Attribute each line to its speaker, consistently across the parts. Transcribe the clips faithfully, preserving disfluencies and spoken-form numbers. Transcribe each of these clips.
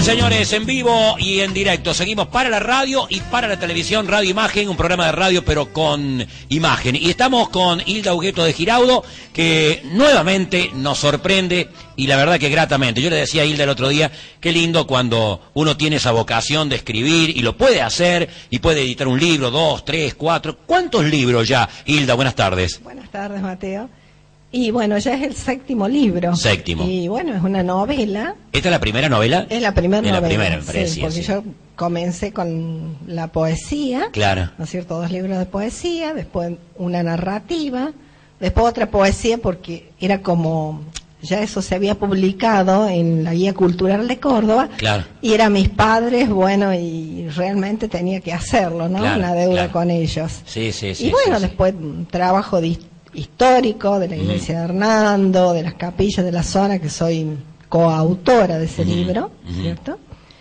Speaker 1: Bien, señores, en vivo y en directo. Seguimos para la radio y para la televisión, Radio Imagen, un programa de radio pero con imagen. Y estamos con Hilda Hugueto de Giraudo, que nuevamente nos sorprende y la verdad que gratamente. Yo le decía a Hilda el otro día, qué lindo cuando uno tiene esa vocación de escribir y lo puede hacer y puede editar un libro, dos, tres, cuatro. ¿Cuántos libros ya, Hilda? Buenas tardes.
Speaker 2: Buenas tardes, Mateo. Y bueno, ya es el séptimo libro.
Speaker 1: Séptimo.
Speaker 2: Y bueno, es una novela.
Speaker 1: ¿Esta es la primera novela?
Speaker 2: Es la primera novela.
Speaker 1: Es la primera, me parece,
Speaker 2: sí, porque
Speaker 1: sí.
Speaker 2: yo comencé con la poesía.
Speaker 1: Claro.
Speaker 2: ¿No es cierto? Dos libros de poesía, después una narrativa, después otra poesía porque era como... Ya eso se había publicado en la Guía Cultural de Córdoba.
Speaker 1: Claro.
Speaker 2: Y eran mis padres, bueno, y realmente tenía que hacerlo, ¿no?
Speaker 1: Claro,
Speaker 2: una deuda
Speaker 1: claro.
Speaker 2: con ellos.
Speaker 1: Sí, sí, sí.
Speaker 2: Y bueno,
Speaker 1: sí, sí.
Speaker 2: después un trabajo de histórico de la iglesia uh-huh. de Hernando, de las capillas de la zona, que soy coautora de ese uh-huh. libro, uh-huh. ¿cierto?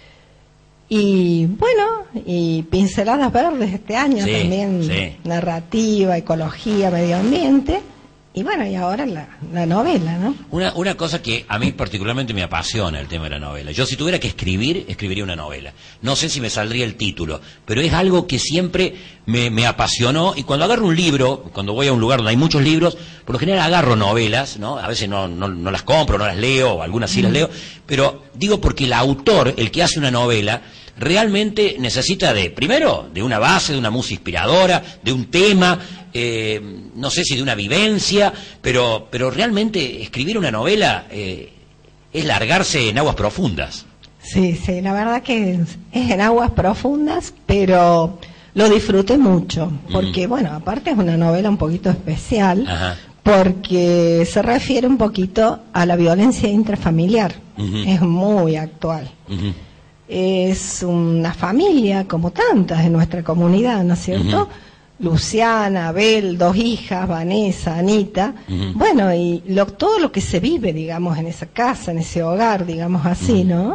Speaker 2: Y bueno, y Pinceladas Verdes este año
Speaker 1: sí,
Speaker 2: también,
Speaker 1: sí.
Speaker 2: narrativa, ecología, medio ambiente. Y bueno, y ahora la, la novela, ¿no?
Speaker 1: Una, una cosa que a mí particularmente me apasiona el tema de la novela. Yo si tuviera que escribir, escribiría una novela. No sé si me saldría el título, pero es algo que siempre me, me apasionó. Y cuando agarro un libro, cuando voy a un lugar donde hay muchos libros, por lo general agarro novelas, ¿no? A veces no, no, no las compro, no las leo, o algunas sí las leo. Pero digo porque el autor, el que hace una novela, realmente necesita de, primero, de una base, de una música inspiradora, de un tema... Eh, no sé si de una vivencia, pero pero realmente escribir una novela eh, es largarse en aguas profundas.
Speaker 2: Sí, sí, la verdad que es, es en aguas profundas, pero lo disfruté mucho, porque mm. bueno, aparte es una novela un poquito especial, Ajá. porque se refiere un poquito a la violencia intrafamiliar, uh-huh. es muy actual. Uh-huh. Es una familia como tantas en nuestra comunidad, ¿no es cierto? Uh-huh. Luciana, Abel, dos hijas, Vanessa, Anita, uh-huh. bueno, y lo, todo lo que se vive, digamos, en esa casa, en ese hogar, digamos así, uh-huh. ¿no?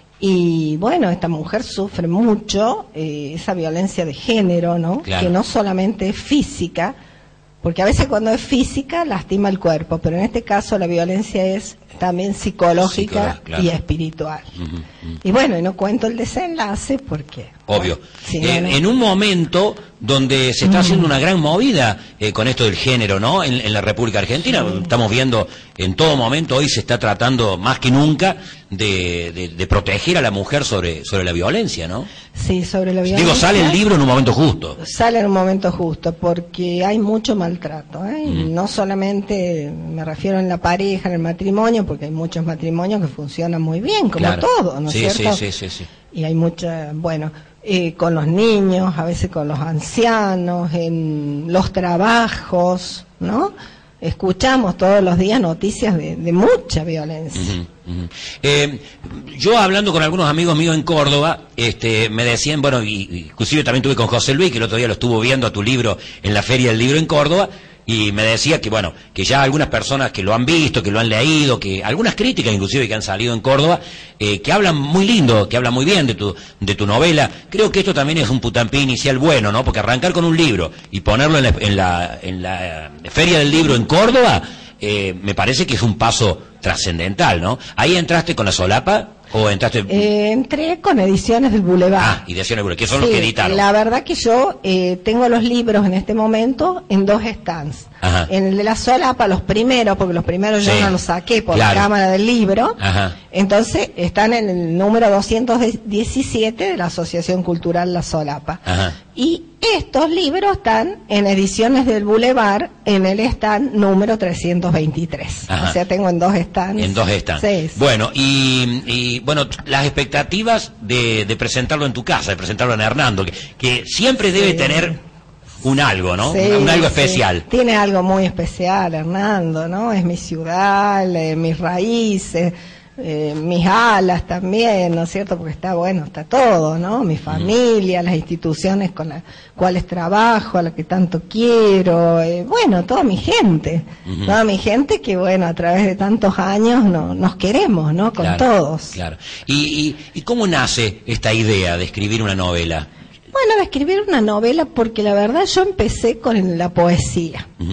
Speaker 2: Y bueno, esta mujer sufre mucho eh, esa violencia de género, ¿no? Claro. Que no solamente es física, porque a veces cuando es física lastima el cuerpo, pero en este caso la violencia es también psicológica Psicolo, claro. y espiritual. Uh-huh, uh-huh. Y bueno, y no cuento el desenlace porque...
Speaker 1: Obvio.
Speaker 2: Sí,
Speaker 1: eh,
Speaker 2: no, no.
Speaker 1: En un momento donde se está haciendo una gran movida eh, con esto del género, ¿no? En, en la República Argentina, sí. estamos viendo en todo momento, hoy se está tratando más que nunca de, de, de proteger a la mujer sobre, sobre la violencia, ¿no?
Speaker 2: Sí, sobre la violencia.
Speaker 1: Digo, sale el libro en un momento justo.
Speaker 2: Sale en un momento justo, porque hay mucho maltrato, ¿eh? Mm. Y no solamente me refiero en la pareja, en el matrimonio, porque hay muchos matrimonios que funcionan muy bien, como
Speaker 1: claro.
Speaker 2: todo, ¿no es
Speaker 1: sí,
Speaker 2: cierto?
Speaker 1: Sí, sí, sí, sí.
Speaker 2: Y hay mucha, bueno, eh, con los niños, a veces con los ancianos, en los trabajos, ¿no? Escuchamos todos los días noticias de, de mucha violencia.
Speaker 1: Uh-huh, uh-huh. Eh, yo hablando con algunos amigos míos en Córdoba, este, me decían, bueno, y, inclusive también tuve con José Luis, que el otro día lo estuvo viendo a tu libro en la Feria del Libro en Córdoba, y me decía que, bueno, que ya algunas personas que lo han visto, que lo han leído, que algunas críticas inclusive que han salido en Córdoba, eh, que hablan muy lindo, que hablan muy bien de tu de tu novela. Creo que esto también es un putampí inicial bueno, ¿no? Porque arrancar con un libro y ponerlo en la, en la, en la Feria del Libro en Córdoba, eh, me parece que es un paso trascendental, ¿no? Ahí entraste con la solapa. ¿O entraste?
Speaker 2: Eh, entré con Ediciones del Boulevard.
Speaker 1: Ah, Ediciones del Boulevard, que son
Speaker 2: sí,
Speaker 1: los que editaron.
Speaker 2: La verdad que yo eh, tengo los libros en este momento en dos stands.
Speaker 1: Ajá.
Speaker 2: En el de la solapa, los primeros, porque los primeros sí. yo no los saqué por claro. la cámara del libro.
Speaker 1: Ajá.
Speaker 2: Entonces están en el número doscientos diecisiete de la Asociación Cultural La Solapa. Ajá. Y estos libros están en Ediciones del Boulevard en el stand número trescientos veintitrés. Ajá. O sea, tengo en dos stands.
Speaker 1: En dos stands.
Speaker 2: Sí, sí.
Speaker 1: Bueno, y, y bueno, las expectativas de, de presentarlo en tu casa, de presentarlo en Hernando, que, que siempre debe sí. tener un algo, ¿no?
Speaker 2: Sí,
Speaker 1: un, un algo
Speaker 2: sí.
Speaker 1: especial.
Speaker 2: Tiene algo muy especial, Hernando, ¿no? Es mi ciudad, eh, mis raíces, eh, mis alas también, ¿no es cierto? Porque está bueno, está todo, ¿no? Mi familia, uh-huh. las instituciones con las cuales trabajo, a las que tanto quiero, eh, bueno, toda mi gente, uh-huh. toda mi gente que, bueno, a través de tantos años no, nos queremos, ¿no? Con
Speaker 1: claro,
Speaker 2: todos.
Speaker 1: Claro. ¿Y, y, ¿Y cómo nace esta idea de escribir una novela?
Speaker 2: Bueno, de escribir una novela porque la verdad yo empecé con la poesía. Uh-huh.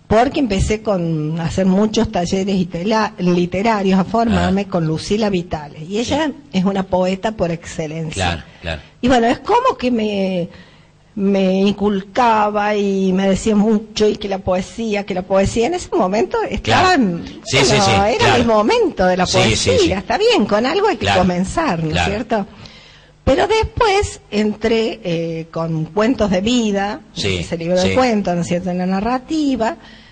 Speaker 2: porque empecé con hacer muchos talleres literarios, a formarme ah. con Lucila Vitale, y ella sí. es una poeta por excelencia.
Speaker 1: Claro, claro.
Speaker 2: Y bueno, es como que me, me inculcaba y me decía mucho, y que la poesía, que la poesía en ese momento estaba,
Speaker 1: claro. sí,
Speaker 2: bueno,
Speaker 1: sí, sí,
Speaker 2: era
Speaker 1: claro.
Speaker 2: el momento de la poesía, sí, sí, sí. está bien, con algo hay que
Speaker 1: claro.
Speaker 2: comenzar, ¿no es
Speaker 1: claro.
Speaker 2: cierto? Pero después entré eh, con cuentos de vida,
Speaker 1: sí,
Speaker 2: ese libro
Speaker 1: sí.
Speaker 2: de cuentos, ¿no es cierto?, en la narrativa,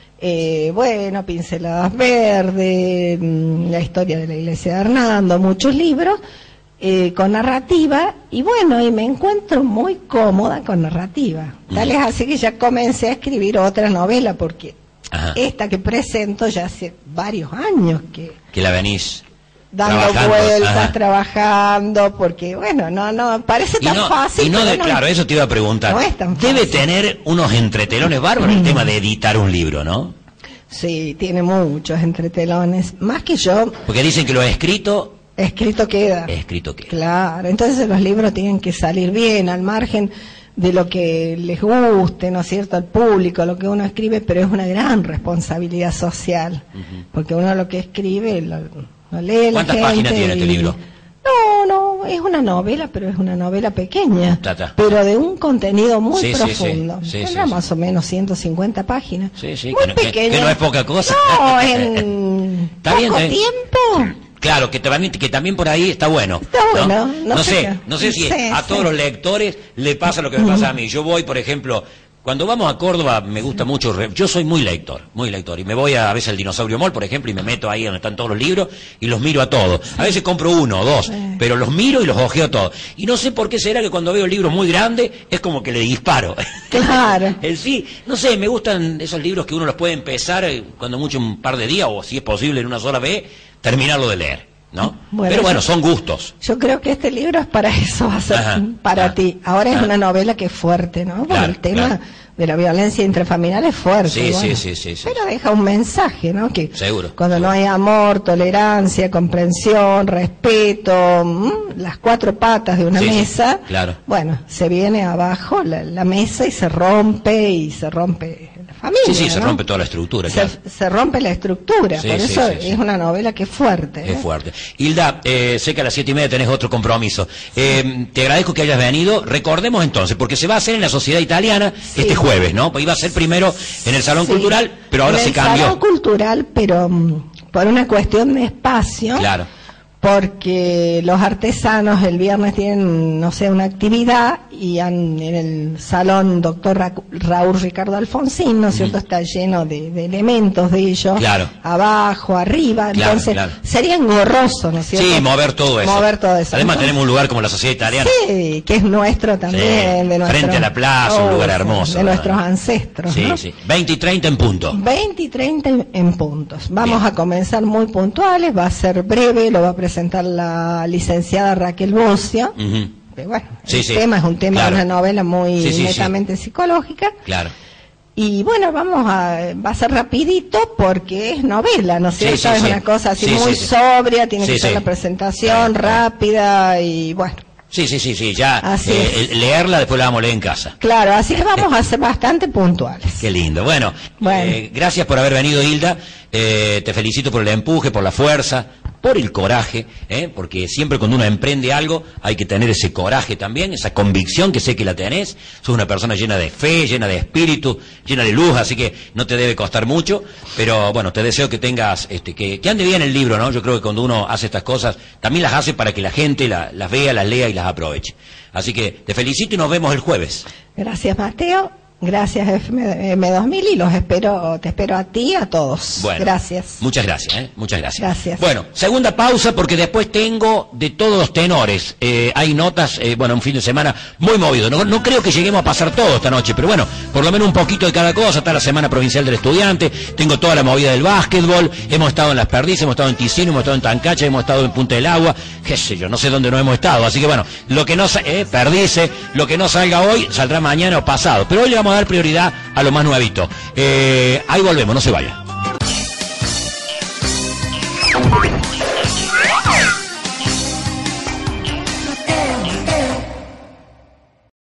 Speaker 2: eh, bueno, Pinceladas Verdes, la historia de la iglesia de Hernando, muchos libros eh, con narrativa, y bueno, y me encuentro muy cómoda con narrativa. Mm. Tal es así que ya comencé a escribir otra novela, porque Ajá. esta que presento ya hace varios años que...
Speaker 1: Que la venís...
Speaker 2: dando
Speaker 1: trabajando,
Speaker 2: vueltas,
Speaker 1: ajá.
Speaker 2: trabajando, porque bueno, no, no, parece tan
Speaker 1: y no,
Speaker 2: fácil.
Speaker 1: Y no, de,
Speaker 2: no
Speaker 1: claro, eso te iba a preguntar.
Speaker 2: No es tan fácil.
Speaker 1: Debe tener unos entretelones bárbaros mm. el tema de editar un libro, ¿no?
Speaker 2: Sí, tiene muchos entretelones, más que yo.
Speaker 1: Porque dicen que lo escrito...
Speaker 2: Escrito queda.
Speaker 1: Escrito queda.
Speaker 2: Claro, entonces los libros tienen que salir bien, al margen de lo que les guste, ¿no es cierto?, al público, lo que uno escribe, pero es una gran responsabilidad social, uh-huh. porque uno lo que escribe... Lo, Lo lee la
Speaker 1: ¿Cuántas
Speaker 2: gente
Speaker 1: páginas tiene este
Speaker 2: y...
Speaker 1: libro?
Speaker 2: No, no, es una novela, pero es una novela pequeña,
Speaker 1: ta, ta.
Speaker 2: pero de un contenido muy
Speaker 1: sí,
Speaker 2: profundo.
Speaker 1: Sí, sí,
Speaker 2: Tendrá
Speaker 1: sí,
Speaker 2: más
Speaker 1: sí.
Speaker 2: o menos ciento cincuenta páginas.
Speaker 1: Sí, sí,
Speaker 2: muy
Speaker 1: que no,
Speaker 2: pequeña.
Speaker 1: Que, que no es poca cosa.
Speaker 2: No, en poco
Speaker 1: bien,
Speaker 2: tiempo.
Speaker 1: Claro, que también, que también por ahí está bueno.
Speaker 2: Está bueno.
Speaker 1: No,
Speaker 2: no,
Speaker 1: no
Speaker 2: sé,
Speaker 1: sé, no sé si
Speaker 2: sé,
Speaker 1: a
Speaker 2: sé.
Speaker 1: todos los lectores le pasa lo que me pasa a mí. Yo voy, por ejemplo... Cuando vamos a Córdoba me gusta sí. mucho, yo soy muy lector, muy lector, y me voy a, a veces al Dinosaurio Mall, por ejemplo, y me meto ahí donde están todos los libros, y los miro a todos. A veces compro uno o dos, sí. pero los miro y los ojeo todos. Y no sé por qué será que cuando veo libros muy grandes, es como que le disparo.
Speaker 2: Claro.
Speaker 1: El sí, no sé, me gustan esos libros que uno los puede empezar, cuando mucho un par de días, o si es posible en una sola vez, terminarlo de leer. ¿No?
Speaker 2: Bueno,
Speaker 1: pero bueno, son gustos.
Speaker 2: Yo creo que este libro es para eso, va a ser Ajá. para Ajá. ti. Ahora Ajá. es una novela que es fuerte, ¿no? Porque
Speaker 1: claro,
Speaker 2: el tema
Speaker 1: claro.
Speaker 2: de la violencia intrafamiliar es fuerte.
Speaker 1: Sí,
Speaker 2: bueno,
Speaker 1: sí, sí, sí, sí.
Speaker 2: Pero deja un mensaje, ¿no? Que
Speaker 1: seguro.
Speaker 2: Cuando
Speaker 1: seguro.
Speaker 2: no hay amor, tolerancia, comprensión, respeto, ¿m? las cuatro patas de una
Speaker 1: sí,
Speaker 2: mesa,
Speaker 1: sí, claro.
Speaker 2: bueno, se viene abajo la, la mesa y se rompe y se rompe la familia.
Speaker 1: Sí, sí,
Speaker 2: ¿no?
Speaker 1: se rompe toda la estructura.
Speaker 2: Se,
Speaker 1: Claro.
Speaker 2: se rompe la estructura,
Speaker 1: Sí,
Speaker 2: por
Speaker 1: sí,
Speaker 2: eso
Speaker 1: sí, sí.
Speaker 2: es una novela que es fuerte.
Speaker 1: Es
Speaker 2: ¿eh?
Speaker 1: fuerte. Hilda, eh, sé que a las siete y media tenés otro compromiso. Eh, te agradezco que hayas venido. Recordemos entonces, porque se va a hacer en la Sociedad Italiana sí. este jueves, ¿no? Pues iba a ser primero en el Salón sí. Cultural, pero ahora
Speaker 2: en
Speaker 1: se
Speaker 2: el
Speaker 1: cambió.
Speaker 2: Salón Cultural, pero um, por una cuestión de espacio.
Speaker 1: Claro.
Speaker 2: Porque los artesanos el viernes tienen, no sé, una actividad y han, en el salón doctor Ra Raúl Ricardo Alfonsín, ¿no es cierto?, uh-huh. está lleno de, de elementos de ellos,
Speaker 1: claro.
Speaker 2: abajo, arriba,
Speaker 1: claro,
Speaker 2: entonces
Speaker 1: claro.
Speaker 2: sería engorroso, ¿no es cierto?
Speaker 1: Sí, mover todo eso.
Speaker 2: Mover todo eso.
Speaker 1: Además
Speaker 2: entonces,
Speaker 1: tenemos un lugar como la Sociedad Italiana.
Speaker 2: Sí, que es nuestro también.
Speaker 1: Sí,
Speaker 2: de nuestro,
Speaker 1: frente a la plaza, oh, un lugar hermoso.
Speaker 2: De ¿verdad? Nuestros ancestros,
Speaker 1: Sí,
Speaker 2: ¿no?
Speaker 1: sí. veinte y treinta en punto.
Speaker 2: veinte y treinta en, en puntos. Vamos
Speaker 1: Bien.
Speaker 2: a comenzar muy puntuales, va a ser breve, lo va a presentar la licenciada Raquel Bocio.
Speaker 1: Uh-huh.
Speaker 2: Pero bueno,
Speaker 1: sí,
Speaker 2: el
Speaker 1: sí.
Speaker 2: tema es un tema
Speaker 1: claro.
Speaker 2: de una novela muy
Speaker 1: sí, sí,
Speaker 2: netamente
Speaker 1: sí.
Speaker 2: psicológica.
Speaker 1: Claro.
Speaker 2: Y bueno, vamos a, va a ser rapidito porque es novela, ¿no es cierto?
Speaker 1: Sí, sí,
Speaker 2: es
Speaker 1: sí.
Speaker 2: una cosa así
Speaker 1: sí,
Speaker 2: muy
Speaker 1: sí, sí.
Speaker 2: sobria, tiene
Speaker 1: sí,
Speaker 2: que ser
Speaker 1: sí.
Speaker 2: la presentación
Speaker 1: claro, claro.
Speaker 2: rápida y bueno.
Speaker 1: Sí, sí, sí, sí, ya
Speaker 2: Así
Speaker 1: eh, leerla después la vamos a leer en casa.
Speaker 2: Claro, así que vamos a ser bastante puntuales.
Speaker 1: Qué lindo. Bueno,
Speaker 2: bueno.
Speaker 1: Eh, gracias por haber venido, Hilda. Eh, te felicito por el empuje, por la fuerza, por el coraje, ¿eh? Porque siempre cuando uno emprende algo hay que tener ese coraje también, esa convicción que sé que la tenés. Sos una persona llena de fe, llena de espíritu, llena de luz, así que no te debe costar mucho. Pero bueno, te deseo que tengas, este, que, que ande bien el libro, ¿no? Yo creo que cuando uno hace estas cosas, también las hace para que la gente la, las vea, las lea y las aproveche. Así que te felicito y nos vemos el jueves.
Speaker 2: Gracias, Mateo. Gracias, F M dos mil, y los espero, te espero a ti y a todos.
Speaker 1: Bueno,
Speaker 2: gracias.
Speaker 1: Muchas gracias, ¿eh? Muchas gracias.
Speaker 2: Gracias.
Speaker 1: Bueno, segunda pausa porque después tengo de todos los tenores. Eh, hay notas, eh, bueno, un fin de semana muy movido. No, no creo que lleguemos a pasar todo esta noche, pero bueno, por lo menos un poquito de cada cosa. Está la Semana Provincial del Estudiante, tengo toda la movida del básquetbol, hemos estado en Las Perdices, hemos estado en Ticino, hemos estado en Tancacha, hemos estado en Punta del Agua, qué sé yo, no sé dónde no hemos estado. Así que bueno, lo que no, eh, Perdices, lo que no salga hoy, saldrá mañana o pasado. Pero hoy le vamos a dar prioridad a lo más nuevito. Eh, ahí volvemos, no se vaya.